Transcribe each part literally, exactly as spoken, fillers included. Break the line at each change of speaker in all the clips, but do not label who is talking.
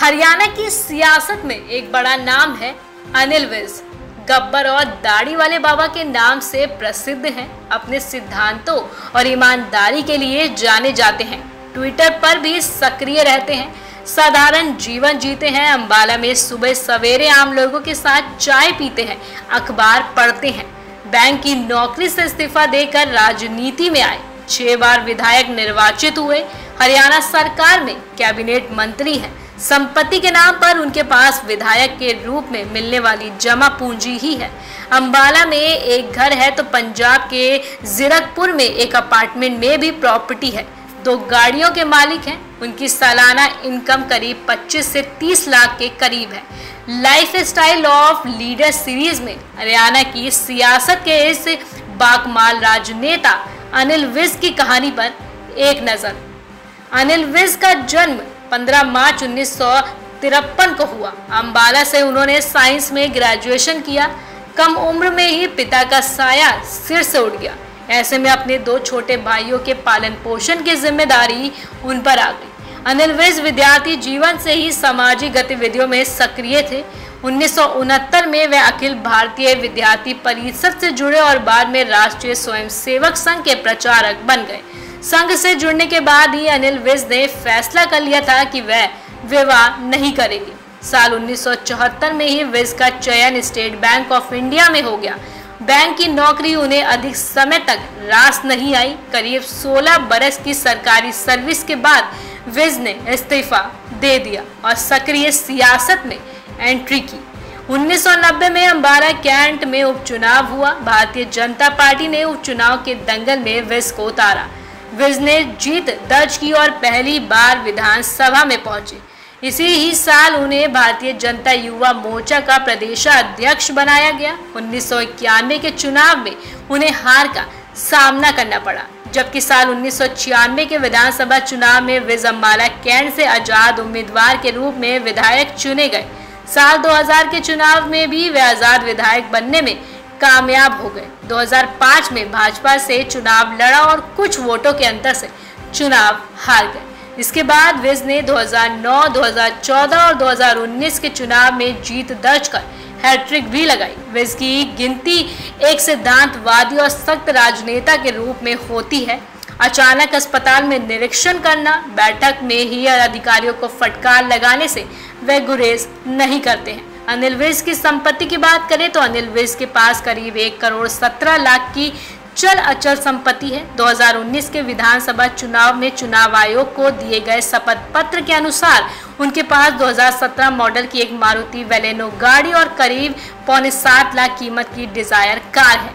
हरियाणा की सियासत में एक बड़ा नाम है अनिल विज। गब्बर और दाढ़ी वाले बाबा के नाम से प्रसिद्ध हैं। अपने सिद्धांतों और ईमानदारी के लिए जाने जाते हैं। ट्विटर पर भी सक्रिय रहते हैं। साधारण जीवन जीते हैं। अंबाला में सुबह सवेरे आम लोगों के साथ चाय पीते हैं, अखबार पढ़ते हैं। बैंक की नौकरी से इस्तीफा देकर राजनीति में आए। छह बार विधायक निर्वाचित हुए। हरियाणा सरकार में कैबिनेट मंत्री हैं। संपत्ति के नाम पर उनके पास विधायक के रूप में मिलने वाली जमा पूंजी ही है। अंबाला में एक घर है तो पंजाब के जीरकपुर में एक अपार्टमेंट में भी प्रॉपर्टी है। दो गाड़ियों के मालिक हैं। उनकी सालाना इनकम करीब पच्चीस से तीस लाख के करीब है। Life style of leader series में हरियाणा की सियासत के इस बाकमाल राजनेता अनिल विज की कहानी पर एक नजर। अनिल विज का जन्म पंद्रह मार्च उन्नीस सौ तिरपन को हुआ। अंबाला से उन्होंने साइंस में ग्रेजुएशन किया। कम उम्र में ही पिता का साया सिर से उठ गया। ऐसे में अपने दो छोटे भाइयों के पालन पोषण की जिम्मेदारी उन पर आ गई। अनिल विज विद्यार्थी जीवन से ही सामाजिक गतिविधियों में सक्रिय थे। उन्नीस सौ उनहत्तर में वे अखिल भारतीय विद्यार्थी परिषद से जुड़े और बाद में राष्ट्रीय स्वयंसेवक संघ के प्रचारक बन गए। संघ से जुड़ने के बाद ही अनिल विज ने फैसला कर लिया था कि वह विवाह नहीं करेंगे। साल उन्नीस सौ चौहत्तर में ही विज का चयन स्टेट बैंक ऑफ इंडिया में हो गया। बैंक की नौकरी उन्हें अधिक समय तक रास नहीं आई। करीब सोलह बरस की सरकारी सर्विस के बाद विज ने इस्तीफा दे दिया और सक्रिय सियासत में एंट्री की। उन्नीस सौ नब्बे में अंबाला कैंट में उपचुनाव हुआ। भारतीय जनता पार्टी ने उपचुनाव के दंगल में विज को उतारा। विज ने जीत दर्ज की और पहली बार विधानसभा में पहुंचे। इसी ही साल उन्हें भारतीय जनता युवा मोर्चा का प्रदेशाध्यक्ष बनाया गया। उन्नीस सौ इक्यानवे के चुनाव में उन्हें हार का सामना करना पड़ा, जबकि साल उन्नीस सौ छियानवे के विधानसभा चुनाव में विज अंबाला कैंट से आजाद उम्मीदवार के रूप में विधायक चुने गए। साल दो हज़ार के चुनाव में भी वे आजाद विधायक बनने में कामयाब हो गए। दो हज़ार पाँच में भाजपा से चुनाव लड़ा और कुछ वोटों के अंतर से चुनाव हार गए। इसके बाद विज ने दो हज़ार नौ, दो हज़ार चौदह और दो हज़ार उन्नीस के चुनाव में जीत दर्ज कर हैट्रिक भी लगाई। विज की गिनती एक सिद्धांतवादी और सख्त राजनेता के रूप में होती है। अचानक अस्पताल में निरीक्षण करना, बैठक में ही अधिकारियों को फटकार लगाने से वे गुरेज नहीं करते हैं। अनिल विज की संपत्ति की बात करें तो अनिल विज के पास करीब एक करोड़ सत्रह लाख की चल अचल संपत्ति है। दो हज़ार उन्नीस के विधानसभा चुनाव में चुनाव आयोग को दिए गए शपथ पत्र के अनुसार उनके पास दो हज़ार सत्रह मॉडल की एक मारुति वेलेनो गाड़ी और करीब पौने सात लाख कीमत की डिजायर कार है।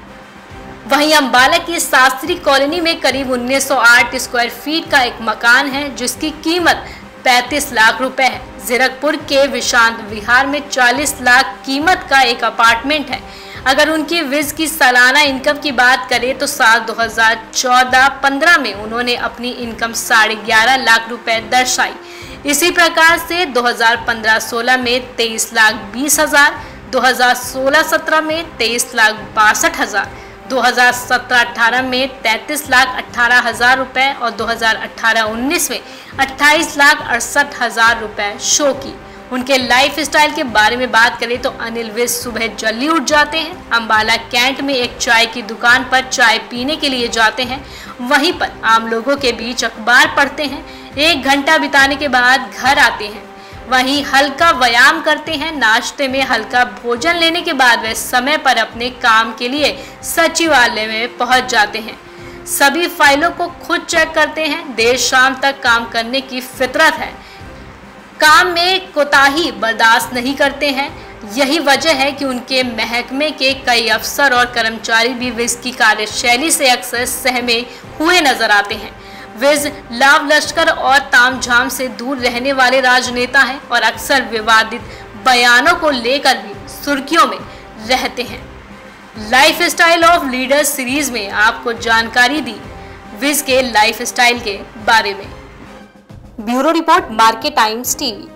वहीं अंबाला की शास्त्री कॉलोनी में करीब उन्नीस सौ आठ स्क्वायर फीट का एक मकान है, जिसकी कीमत पैंतीस लाख रुपए है। जीरकपुर के विशांत विहार में चालीस लाख कीमत का एक अपार्टमेंट है। अगर उनकी विज की सालाना इनकम की बात करें तो साल दो हज़ार चौदह पंद्रह में उन्होंने अपनी इनकम साढ़े ग्यारह लाख रुपए दर्शाई। इसी प्रकार से दो हज़ार पंद्रह सोलह में तेईस लाख बीस हजार, दो हज़ार सोलह सत्रह में तेईस लाख बासठ हजार, दो हज़ार सत्रह अठारह में तैंतीस लाख अठारह हजार रुपए और दो हज़ार अठारह उन्नीस में अट्ठाईस लाख अड़सठ हजार रुपए शो की। उनके लाइफ स्टाइल के बारे में बात करें तो अनिल विज सुबह जल्दी उठ जाते हैं। अंबाला कैंट में एक चाय की दुकान पर चाय पीने के लिए जाते हैं। वहीं पर आम लोगों के बीच अखबार पढ़ते हैं। एक घंटा बिताने के बाद घर आते हैं। वहीं हल्का व्यायाम करते हैं। नाश्ते में हल्का भोजन लेने के बाद वे समय पर अपने काम के लिए सचिवालय में पहुंच जाते हैं। सभी फाइलों को खुद चेक करते हैं। देर शाम तक काम करने की फितरत है। काम में कोताही बर्दाश्त नहीं करते हैं। यही वजह है कि उनके महकमे के कई अफसर और कर्मचारी भी विज की कार्यशैली से अक्सर सहमे हुए नजर आते हैं। विज लाभ लश्कर और तामझाम से दूर रहने वाले राजनेता हैं और अक्सर विवादित बयानों को लेकर भी सुर्खियों में रहते हैं। Life style of leader series में आपको जानकारी दी विज के लाइफ स्टाइल के बारे में। Bureau report, market times TV.